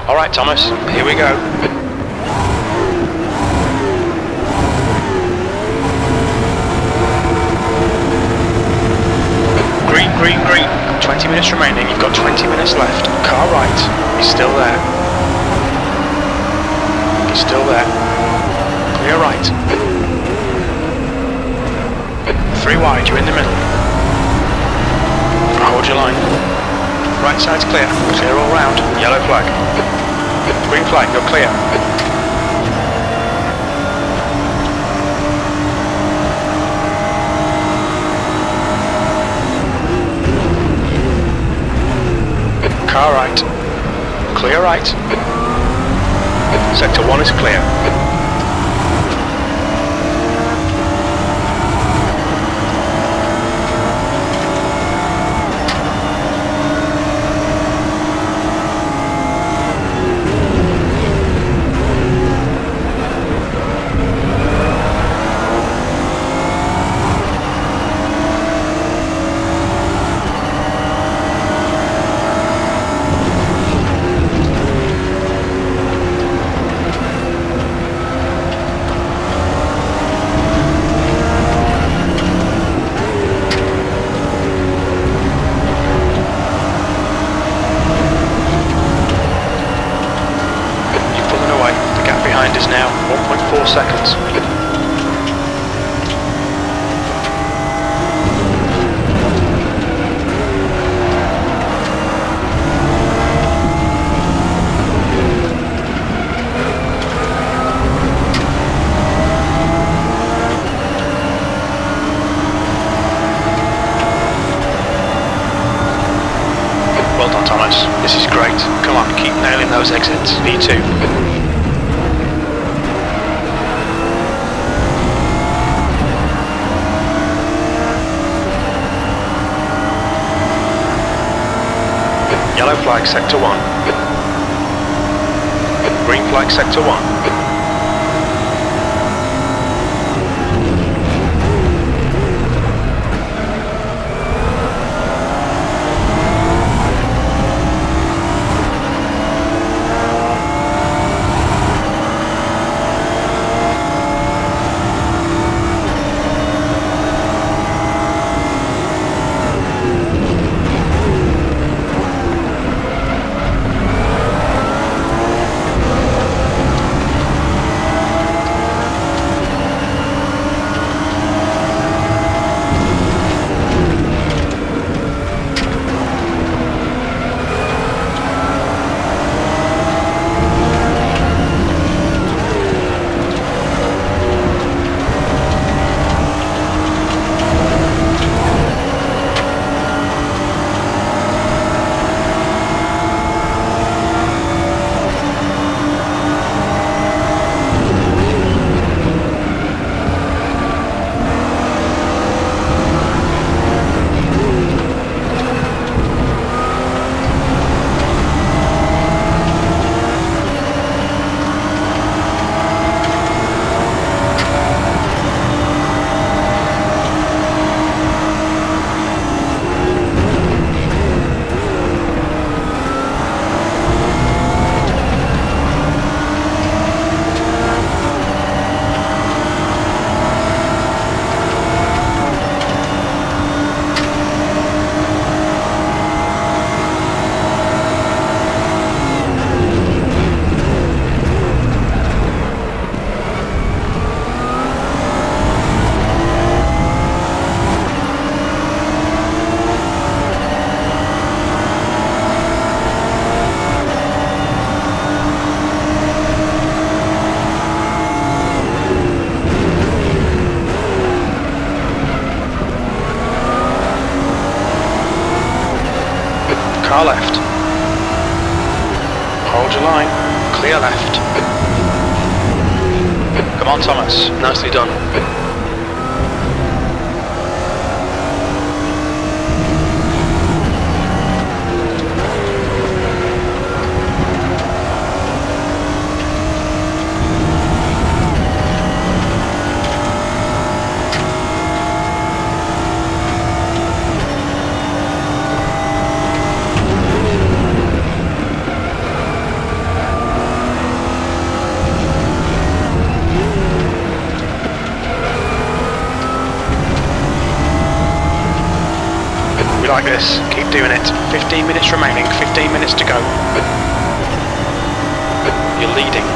All right, Thomas, here we go. Green, green, green. 20 minutes remaining. You've got 20 minutes left. Car right. He's still there. He's still there. Clear right. 3 wide. You're in the middle. Hold your line. Right side's clear. Clear all round. Yellow flag. Green flag. You're clear. Car right. Clear right. Sector 1 is clear. Is now 1.4 seconds. Well done, Thomas. This is great. Come on, keep nailing those exits. P2. Yellow flag, sector 1. Green flag, sector 1. Car left. Hold your line. Clear left. Come on, Thomas. Nicely done. We like this. Keep doing it. 15 minutes remaining. 15 minutes to go. You're leading.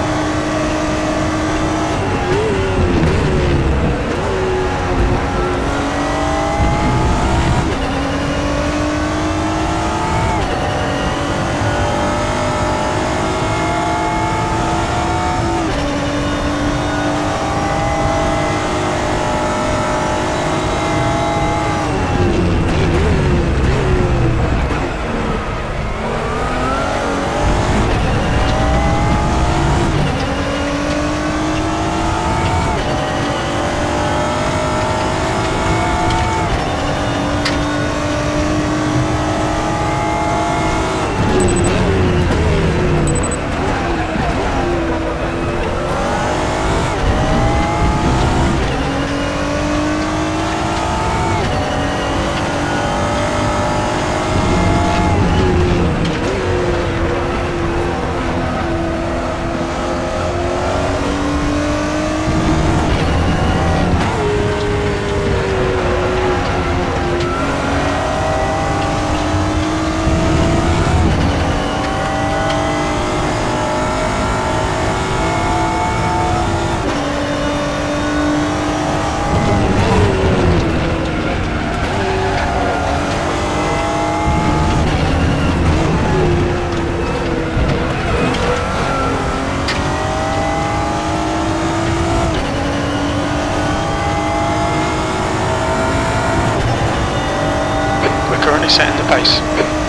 Setting the pace.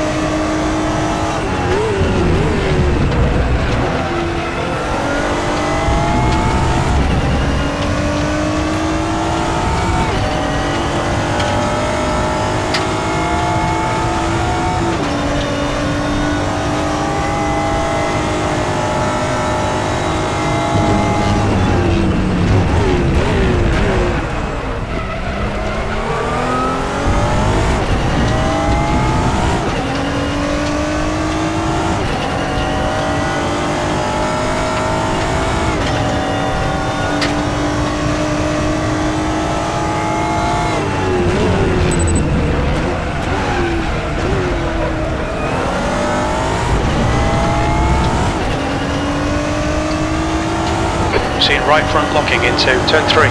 Seeing right front locking into turn 3.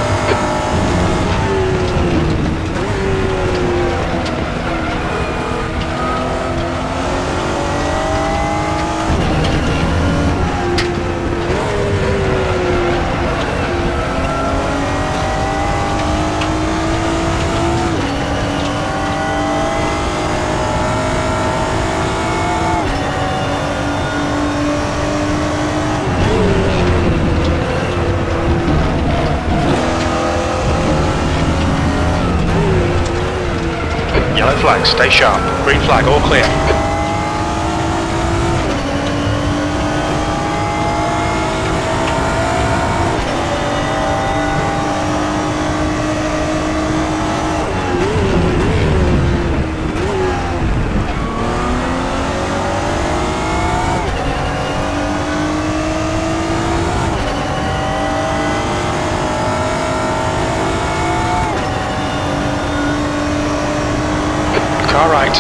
Yellow flag, stay sharp. Green flag, all clear. Car right.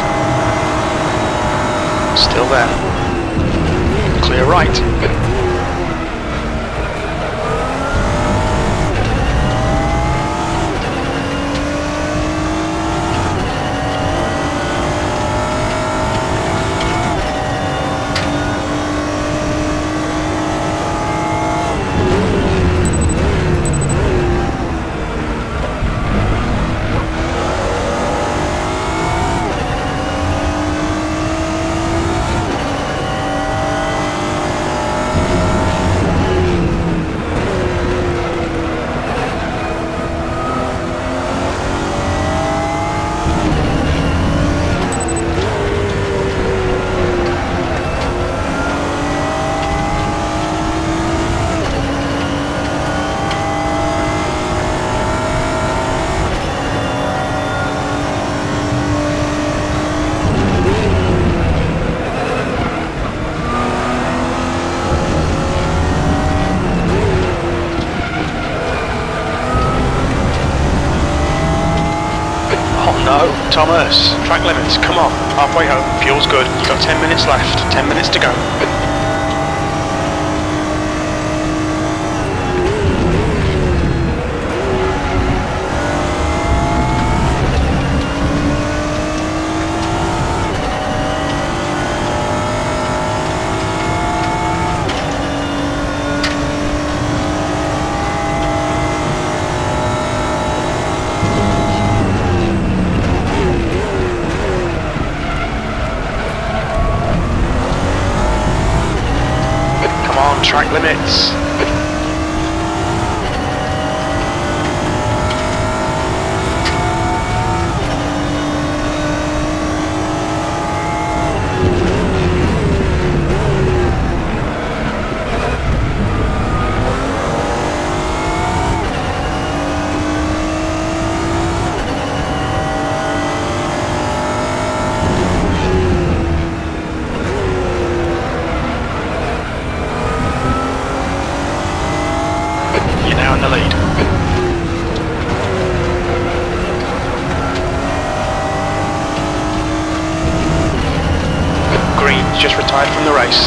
Still there. Clear right. Thomas, track limits, come on. Halfway home, fuel's good. You've got 10 minutes left, 10 minutes to go. Track limits. In the lead. Green just retired from the race.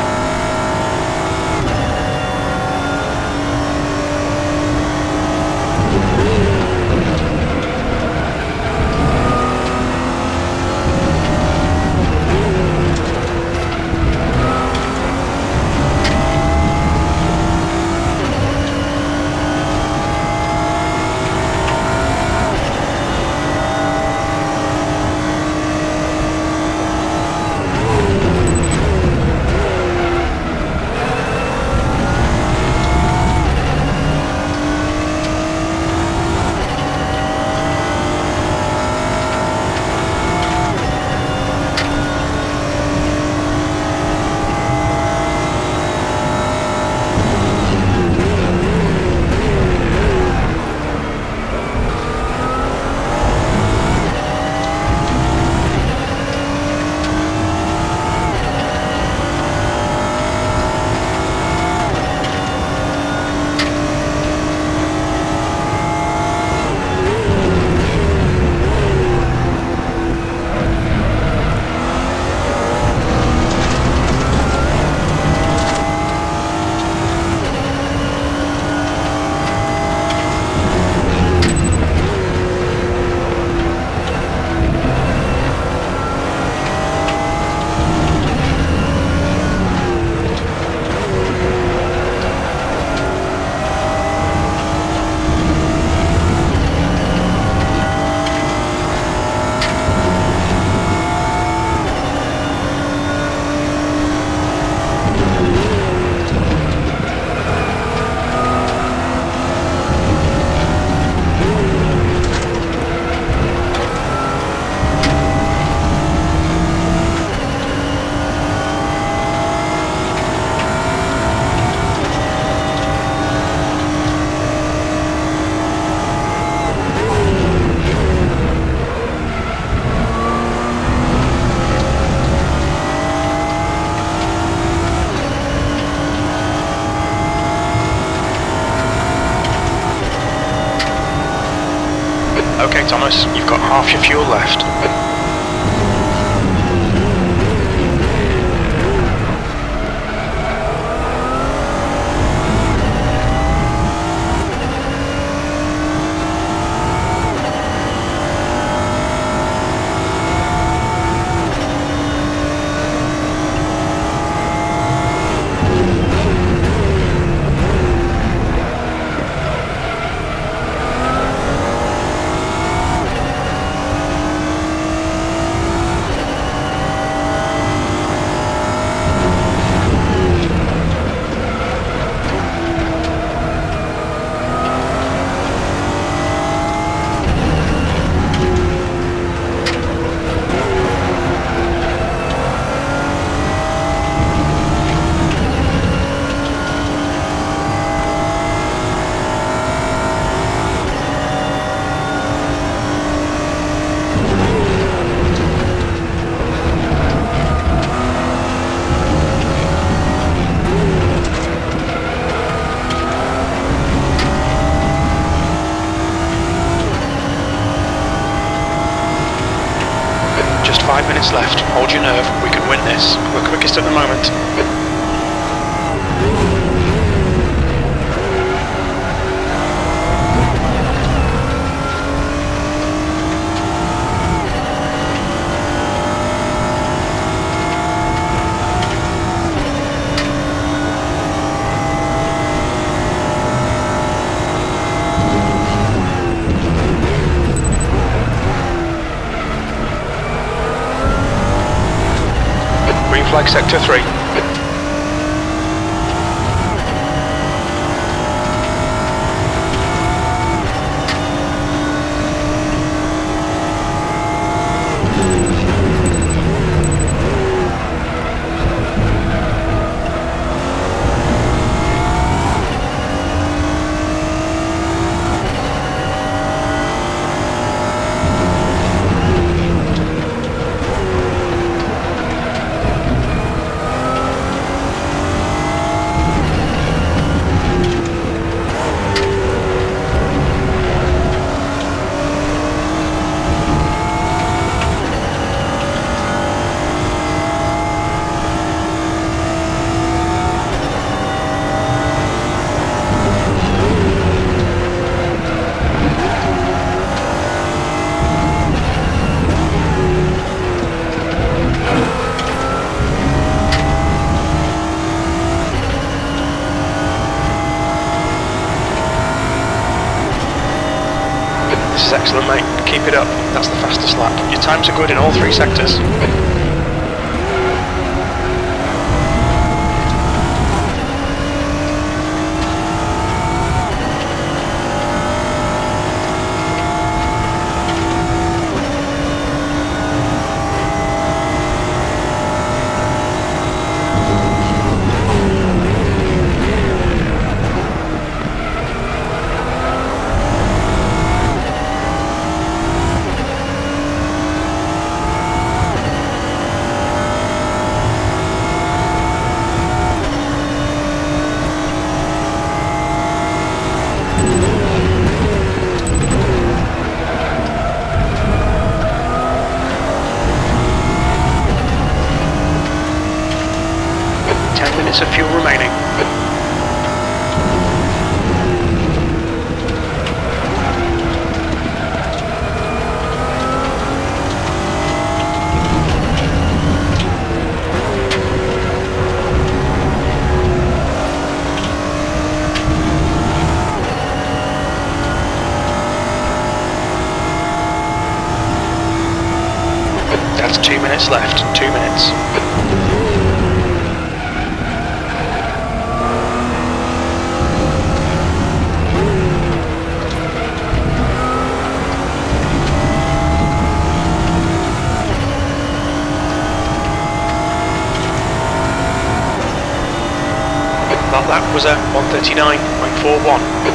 Okay, Thomas, you've got half your fuel left. Just 5 minutes left. Hold your nerve. We can win this. We're quickest at the moment. Flag sector 3. This is excellent, mate. Keep it up. That's the fastest lap. Your times are good in all 3 sectors. Of fuel remaining. That's 2 minutes left. 2 minutes. That was a 1:39.41.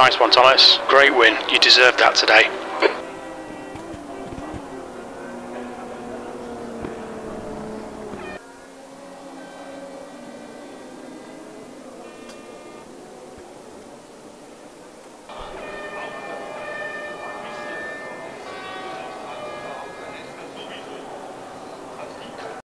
Nice one, Thomas. Great win. You deserved that today.